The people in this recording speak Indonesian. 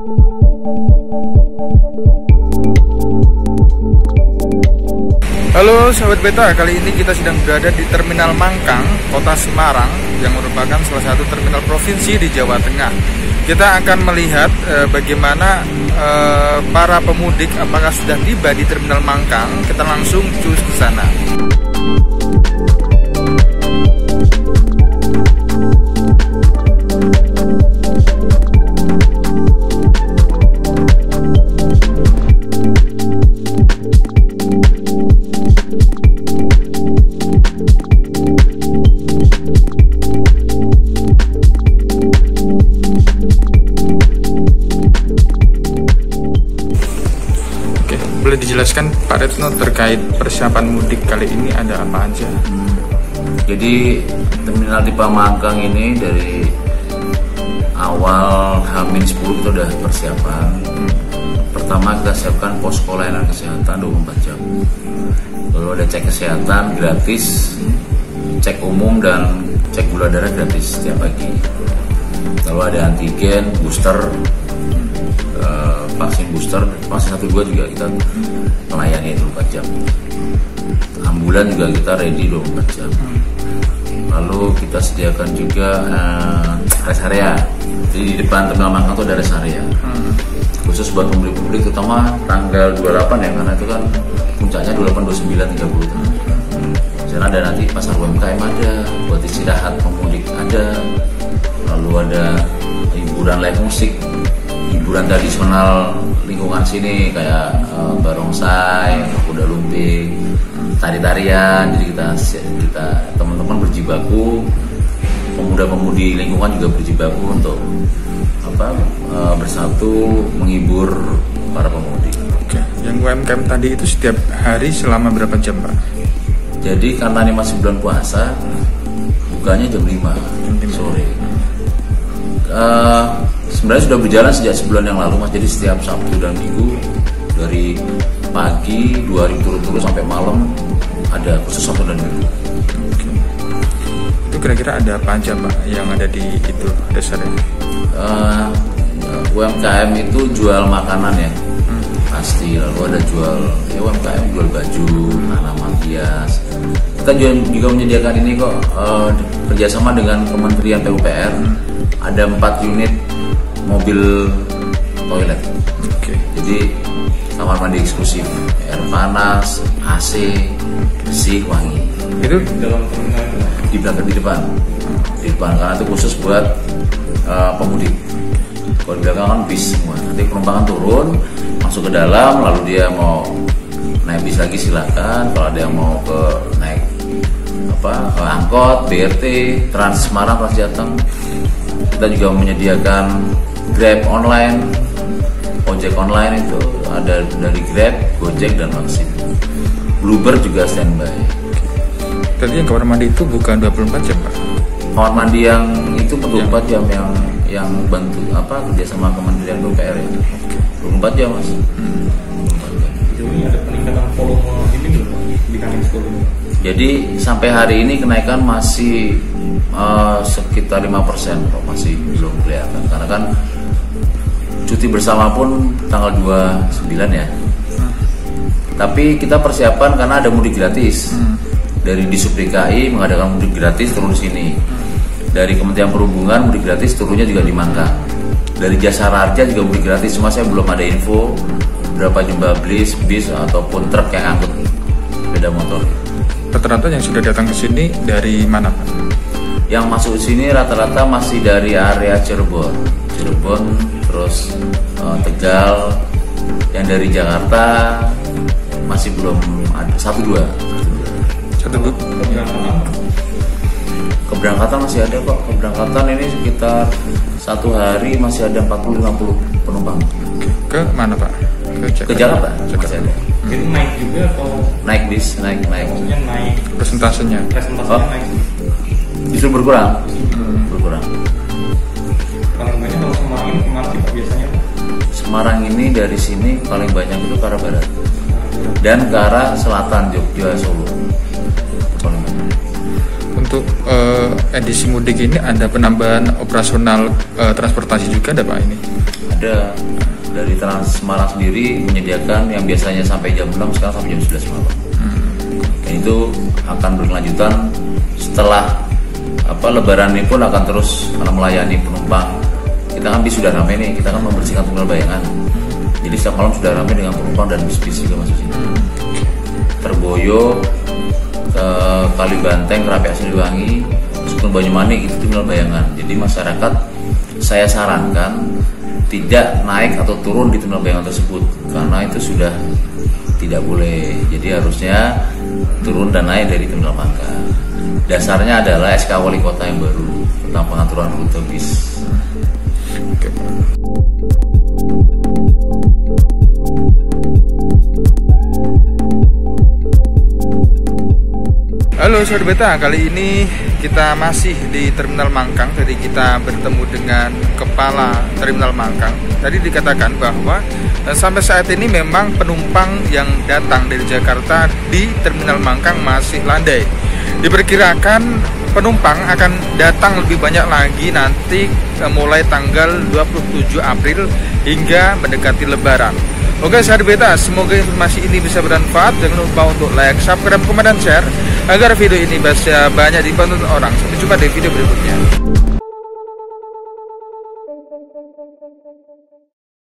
Halo sahabat Beta, kali ini kita sedang berada di Terminal Mangkang, Kota Semarang, yang merupakan salah satu terminal provinsi di Jawa Tengah. Kita akan melihat bagaimana para pemudik apakah sudah tiba di Terminal Mangkang. Kita langsung cus ke sana. Boleh dijelaskan Pak Retno terkait persiapan mudik kali ini ada apa aja? Jadi terminal di Mangkang ini dari awal H-10 kita udah persiapan. Pertama kita siapkan posko layanan kesehatan 24 jam. Lalu ada cek kesehatan gratis, cek umum dan cek gula darah gratis setiap pagi. Lalu ada antigen, booster, vaksin booster, vaksin 1-2 juga kita melayani 24 jam. Ambulan juga kita ready 24 jam. Lalu kita sediakan juga rest area. Jadi di depan Terminal Mangkang itu ada rest area. Khusus buat pemudik terutama tanggal 28 ya, karena itu kan puncaknya 28, 29, 30. Karena ada nanti pasar UMKM ada, buat istirahat pemudik ada. Lalu ada hiburan live musik, hiburan tradisional lingkungan sini kayak barongsai, kuda lumping, tari-tarian. Jadi kita teman-teman berjibaku, pemuda-pemudi lingkungan juga berjibaku untuk bersatu menghibur para pemudik. Oke, yang UMKM tadi itu setiap hari selama berapa jam, Pak? Jadi karena ini masih bulan puasa, bukanya jam 5 sore. Sebenarnya sudah berjalan sejak sebulan yang lalu, Mas. Jadi setiap Sabtu dan Minggu dari pagi 2 hari turun-turun sampai malam ada khusus Sabtu dan Minggu. Oke. Itu kira-kira ada apa aja, Pak, yang ada di itu dasarnya? UMKM itu jual makanan ya, pasti. Lalu ada jual UMKM jual baju, tanaman hias. Kita juga menyediakan ini kok kerjasama dengan Kementerian PUPR. Ada 4 unit mobil toilet. Jadi kamar mandi eksklusif, air panas, AC, bersih, wangi. Itu dalam terminal di belakang di depan karena itu khusus buat pemudik. Kalau di belakang kan bis semua. Nanti penumpang turun, masuk ke dalam, lalu dia mau naik bis lagi silakan. Kalau ada yang mau naik angkot, BRT, Trans Semarang, Trans Jateng. Kita juga menyediakan Grab online, ojek online itu ada dari Grab, Gojek dan Maxim. Bluebird juga standby. Tadi yang kamar mandi itu bukan 24 jam, Pak? Kamar mandi yang itu 24 jam yang bantu kerjasama Kementerian PUPR ya. 24 jam, Mas. 24 jam. Jadi ada peningkatan volume ini di kantin sekolah ini. Jadi sampai hari ini kenaikan masih sekitar 5%, masih belum kelihatan karena kan cuti bersama pun tanggal 29 ya. Tapi kita persiapan karena ada mudik gratis. Dari Disub DKI mengadakan mudik gratis turun di sini. Dari Kementerian Perhubungan mudik gratis turunnya juga di Mangkang. Dari Jasa Raja juga mudik gratis, cuma saya belum ada info berapa jumlah bis ataupun truk yang angkut sepeda motor. Rata-rata yang sudah datang ke sini dari mana, Pak? Yang masuk ke sini rata-rata masih dari area Cirebon, terus Tegal. Yang dari Jakarta masih belum ada, 1-2. Keberangkatan masih ada kok. Keberangkatan ini sekitar 1 hari masih ada 40-50 penumpang. Ke mana, Pak? Ke Jakarta masih ada. Jadi naik juga atau naik bis, naik. maksudnya naik Presentasenya naik justru berkurang. paling banyak kalau Semarang ini kemana sih Pak biasanya? Semarang ini dari sini paling banyak itu ke arah barat dan ke arah selatan, Jogja, Solo. Paling banyak. Untuk edisi mudik ini ada penambahan operasional transportasi juga ada, Pak, ini? Ada. Dari Trans Semarang sendiri menyediakan yang biasanya sampai jam 6 sekarang sampai jam 11 malam. Dan itu akan berkelanjutan setelah Lebaran ini pun akan terus melayani penumpang. Kita kan sudah ramai nih, kita kan membersihkan Terminal Bayangan. Jadi setiap malam sudah ramai dengan penumpang dan bis juga masuk sini. Terboyo ke Kalibanteng, Kerapiak Siliwangi, Sukun Banyumanik itu Terminal Bayangan. Jadi masyarakat saya sarankan tidak naik atau turun di Terminal Bayangan tersebut karena itu sudah tidak boleh. Jadi harusnya turun dan naik dari Terminal Mangkang. Dasarnya adalah SK Wali Kota yang baru tentang pengaturan rute bis. Halo Sobat Beta, kali ini kita masih di Terminal Mangkang. Tadi kita bertemu dengan Kepala Terminal Mangkang. Tadi dikatakan bahwa sampai saat ini memang penumpang yang datang dari Jakarta di Terminal Mangkang masih landai. Diperkirakan penumpang akan datang lebih banyak lagi nanti mulai tanggal 27 April hingga mendekati Lebaran. Oke Sobat Beta, semoga informasi ini bisa bermanfaat. Jangan lupa untuk like, subscribe, komen, dan share agar video ini bisa banyak ditonton orang. Sampai jumpa di video berikutnya.